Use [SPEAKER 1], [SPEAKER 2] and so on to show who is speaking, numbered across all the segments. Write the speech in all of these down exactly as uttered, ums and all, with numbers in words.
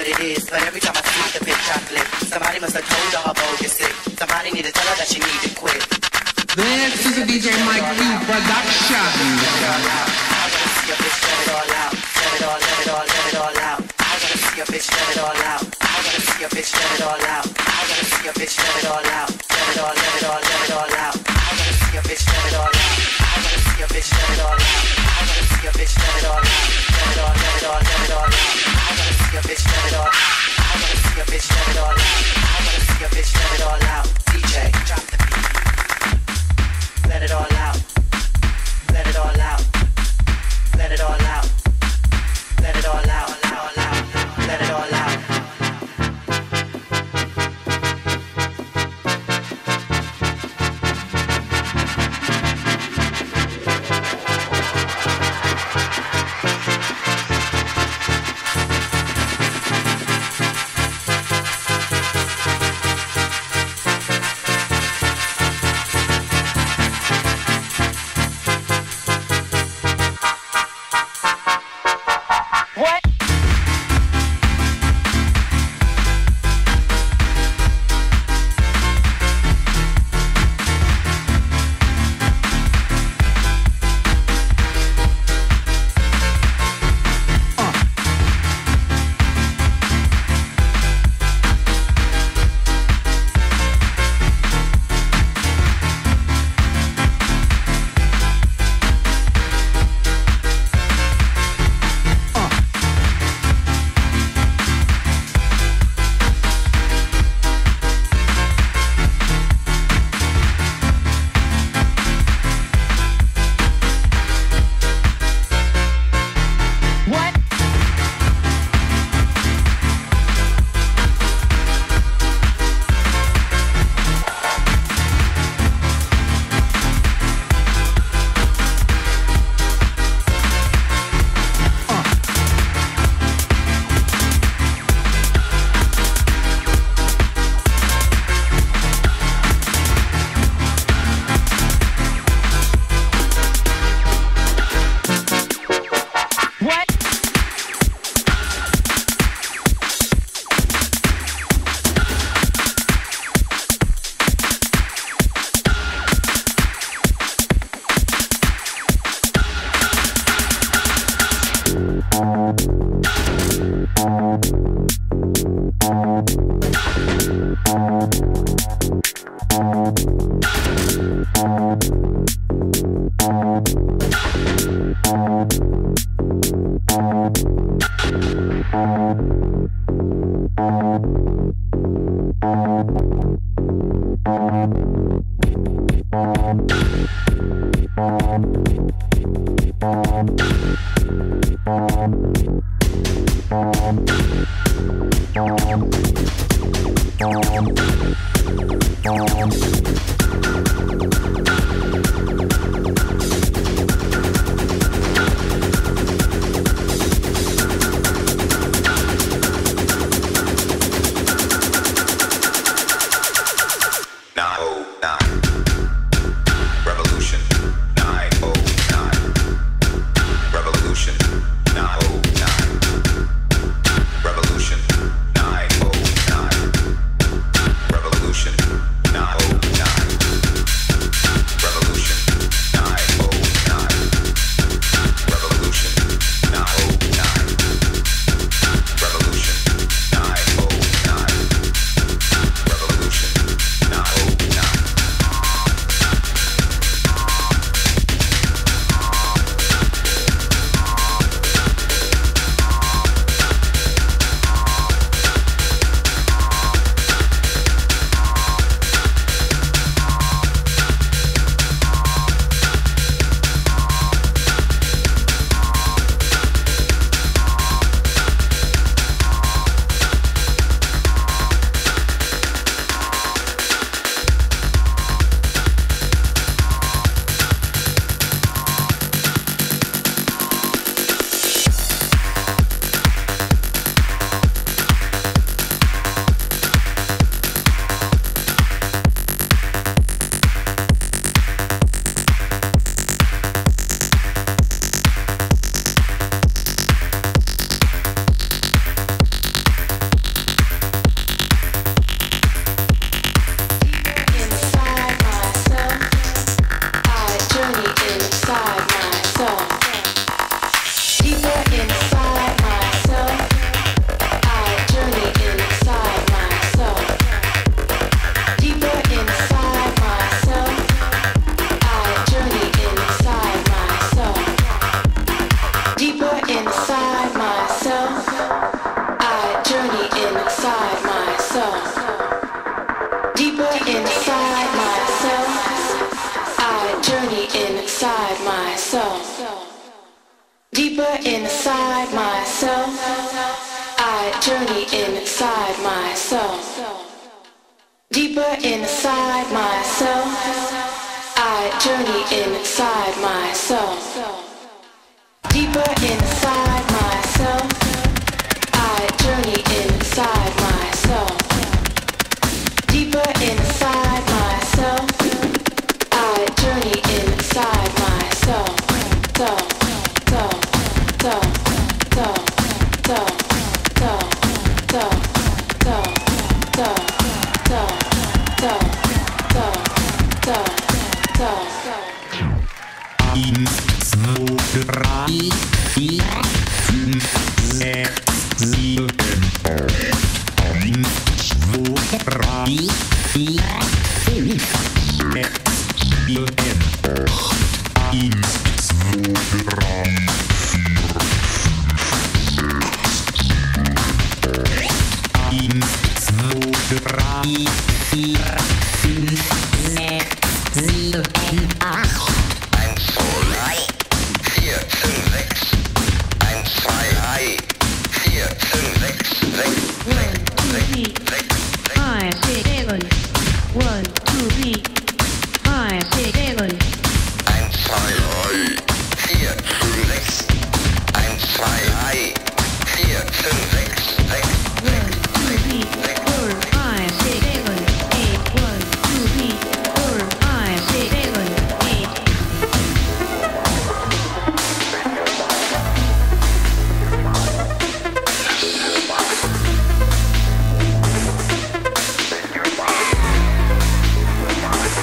[SPEAKER 1] what it is, but every time I see the bitch I flip. Somebody must have told her her bogus sick. Somebody need to tell her that she need to quit.
[SPEAKER 2] This is a D J Mike Q production.
[SPEAKER 1] Let it all out. I wanna see a bitch let it all out. Let it all, let it all, let it all out. I wanna see a bitch let it all out. I wanna see a bitch let it all out. I wanna see a bitch let it all out. Let it all, let it all, let it all out. I wanna see a bitch let it all out. I wanna see a bitch let it all out. I wanna see a bitch let it all out. Let it all, let it all, let it all out. I wanna see a bitch let it all out. I wanna see a bitch let it all out. I wanna see a bitch let it all out. D J, drop the beat. Let it all out. Let it all out. Let it all out. Let it all out. Let it all out.
[SPEAKER 3] Revolution nine oh nine.
[SPEAKER 4] inside myself. I journey inside myself. Deeper inside myself. I journey inside myself. Deeper inside myself. I journey inside myself. Deeper inside myself. I journey inside myself. Deeper inside myself. I journey inside myself. So, so, so, so, so, so, so, so, so, so, so, so, so, so, so.
[SPEAKER 3] eins, zwei, drei, vier, fünf, sechs, sieben, acht. eins, zwei, drei, vier, fünf, sechs, sieben, acht. eins, zwei, drei, vier, eins, zwei, drei, vier, fünf, sechs, sieben, acht. eins, zwei, drei, vier, fünf, sechs. eins, zwei, drei, vier, fünf, sechs, sechs, sechs, sechs,
[SPEAKER 5] five, six, seven. One, two, three, five, six, seven.
[SPEAKER 3] eins, zwei, drei, vier, fünf, sechs. eins, zwei, drei, vier, fünf, sechs, sechs,
[SPEAKER 5] One, two, three, four, five, six, seven, eight. One, two, three, four, five, six, seven, eight.
[SPEAKER 3] six.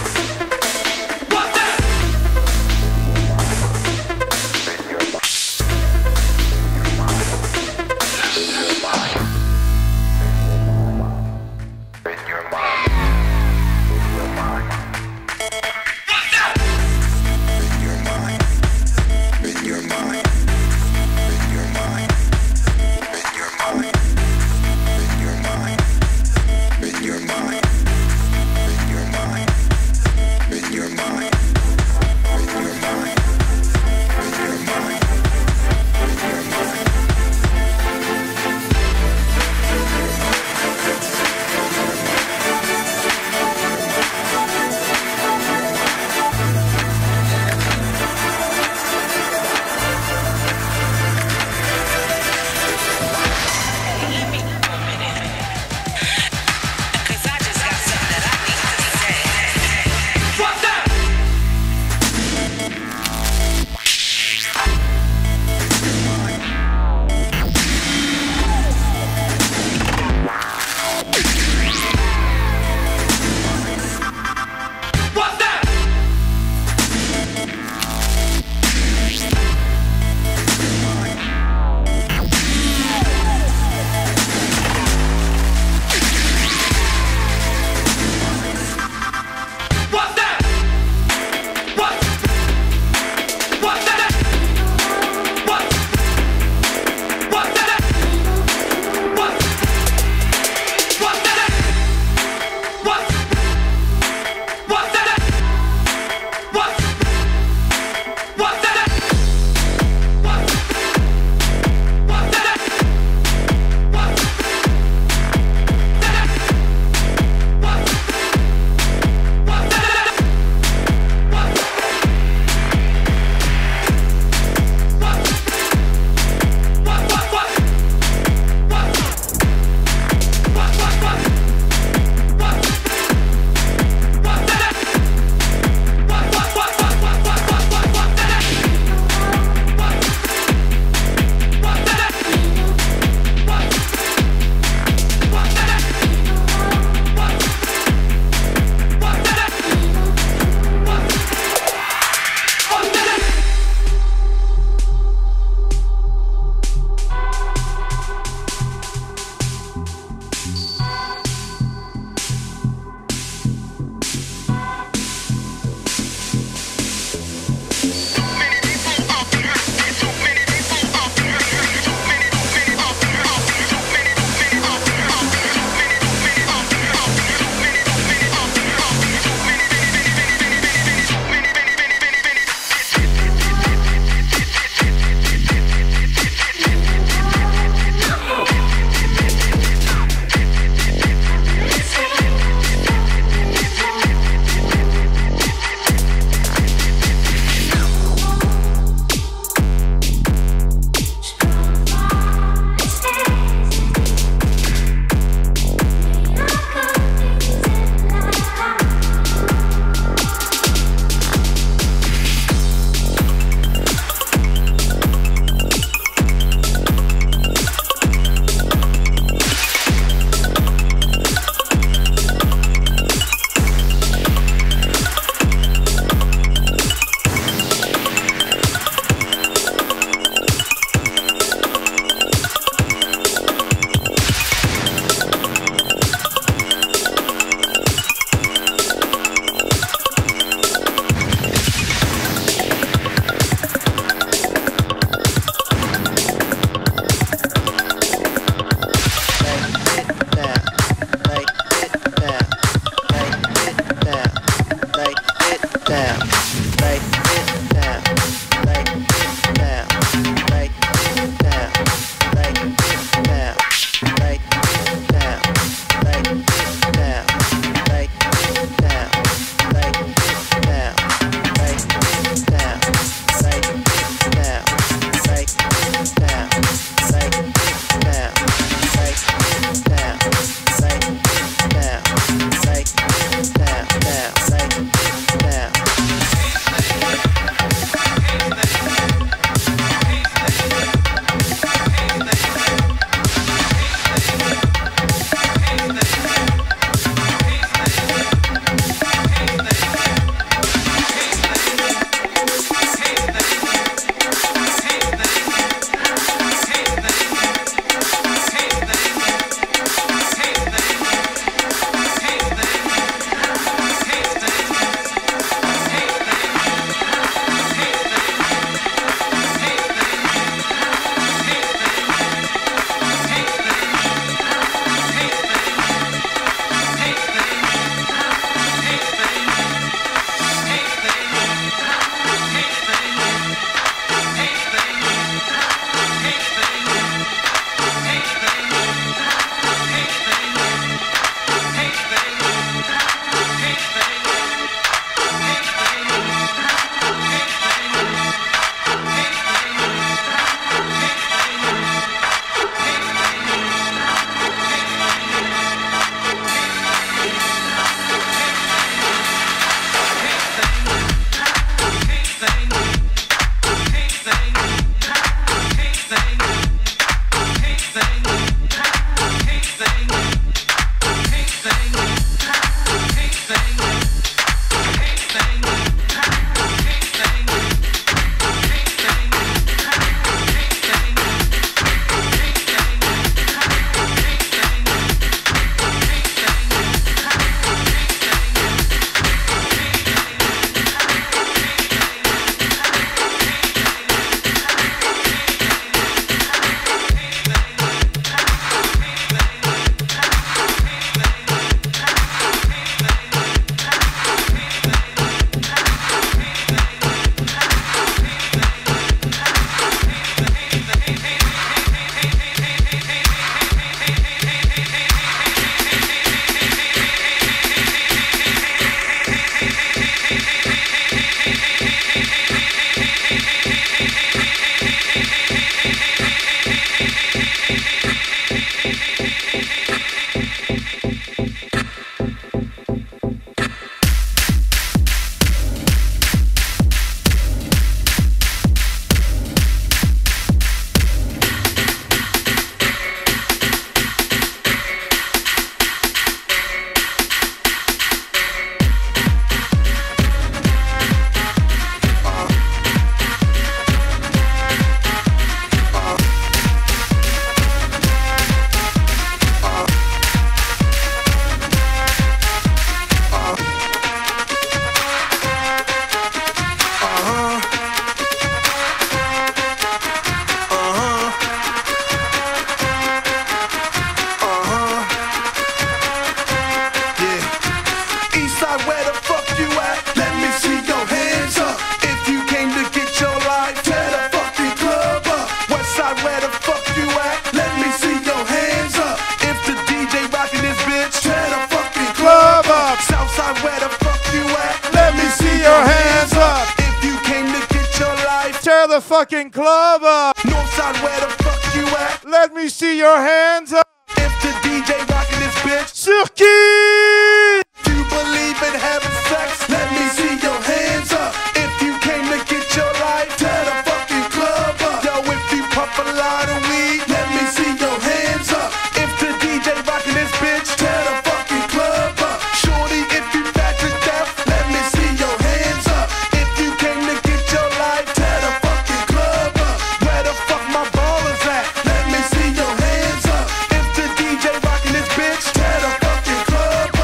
[SPEAKER 6] where the fuck you at? Let me see your hands up. If you came to get your life, tear the fucking club up. Westside, where the fuck you at? Let me see your hands up. If the D J rockin' this bitch, tear the fucking club up. Southside, where the fuck you at? Let me see your hands up. If you came to get your life,
[SPEAKER 7] tear the fucking club up.
[SPEAKER 6] Northside, where the fuck you at?
[SPEAKER 7] Let me see your hands up.
[SPEAKER 6] If the D J rockin' this bitch,
[SPEAKER 7] sur qui?
[SPEAKER 6] Do you believe in having sex? Let me see your hands up. If you came to get your life, tear the fucking club up. Yo, if you puff a lot of weed, let me see your hands up. If the D J rockin' this bitch, tear the fucking club up. Shorty, if you fat to death, let me see your hands up. If you came to get your life, tear the fucking club up. Where the fuck my ballers at? Let me see your hands up. If the D J rockin' this bitch, tear the fucking club up.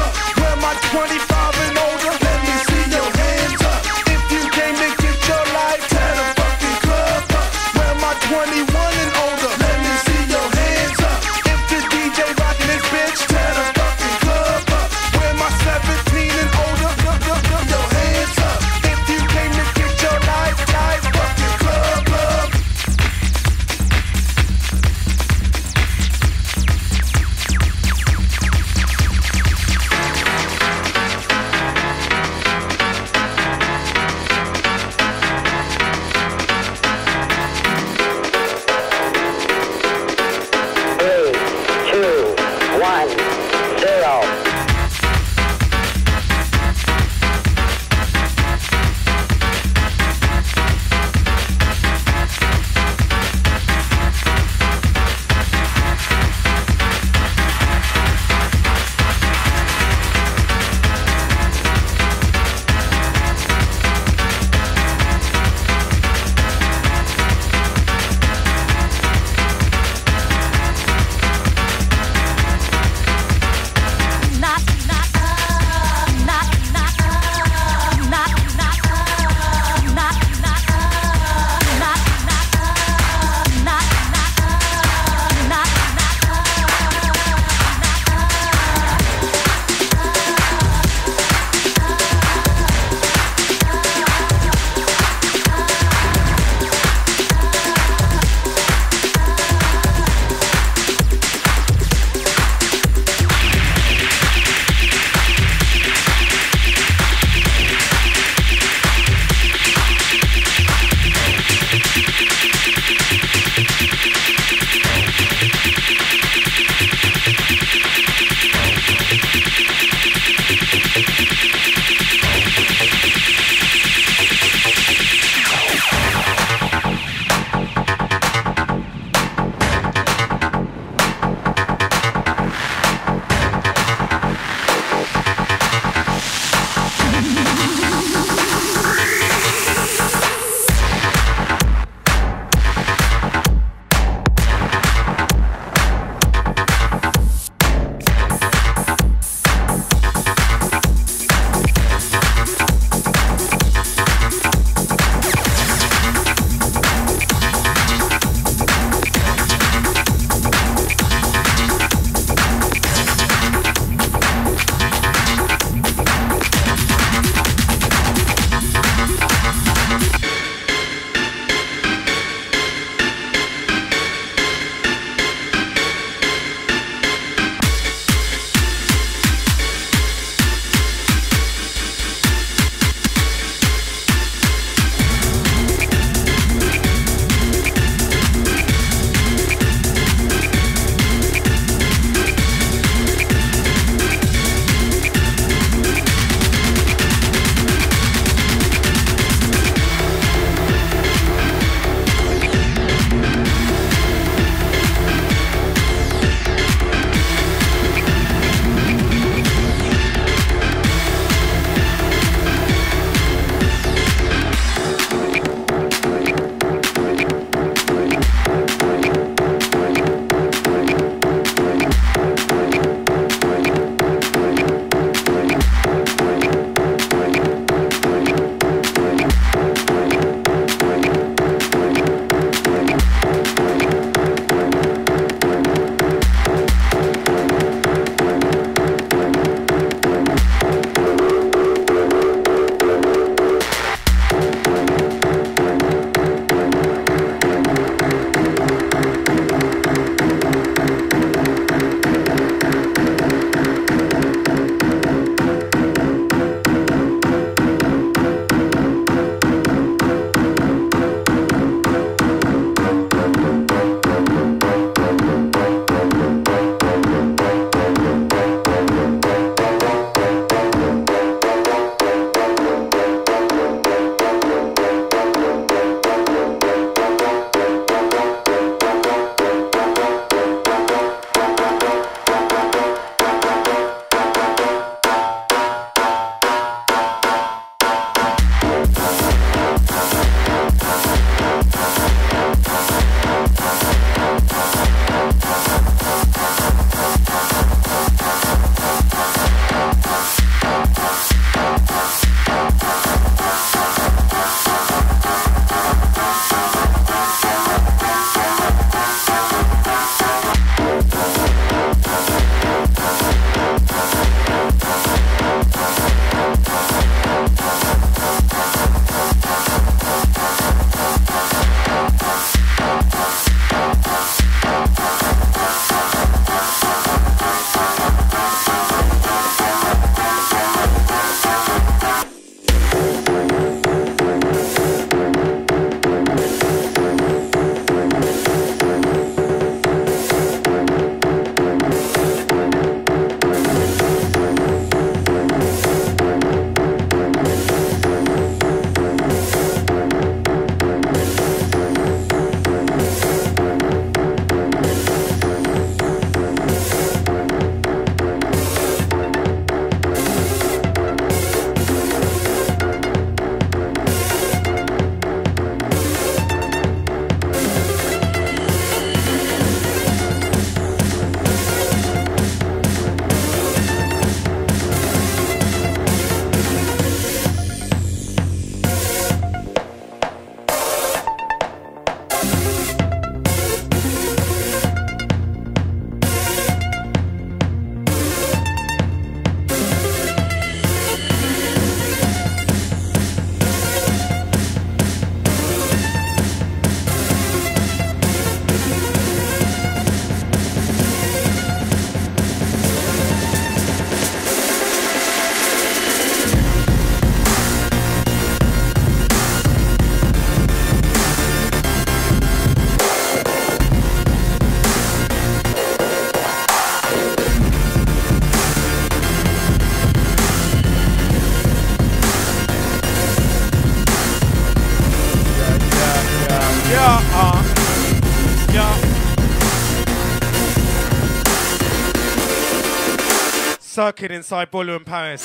[SPEAKER 8] Circuit inside Boiler in Paris.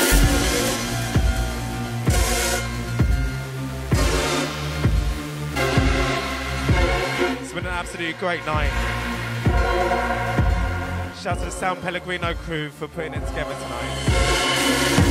[SPEAKER 8] It's been an absolutely great night. Shout out to the Sound Pellegrino crew for putting it together tonight.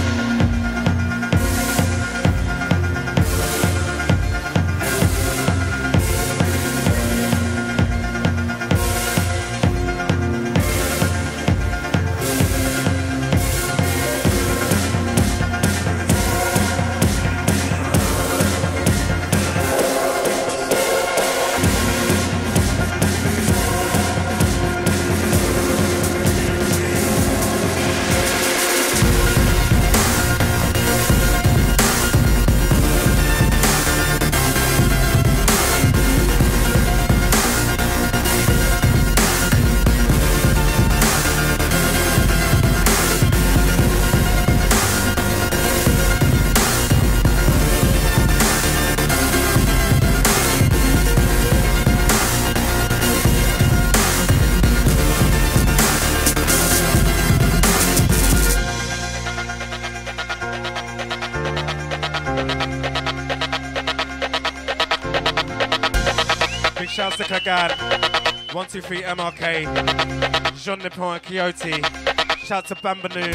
[SPEAKER 8] Shouts to Kagan, one two three M R K, Jean Nippon and Quixote. Shout to Bambanoo.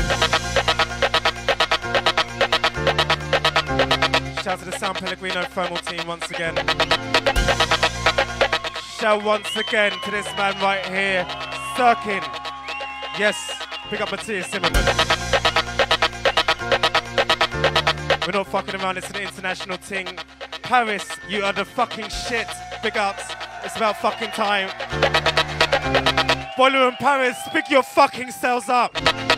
[SPEAKER 8] Shout to the San Pellegrino Thermal team once again. Shout once again to this man right here, Sirkin. Yes, pick up Matthias Zimmerman. We're not fucking around, it's an international thing. Paris, you are the fucking shit. Big ups. It's about fucking time. Boiler in Paris, pick your fucking selves up.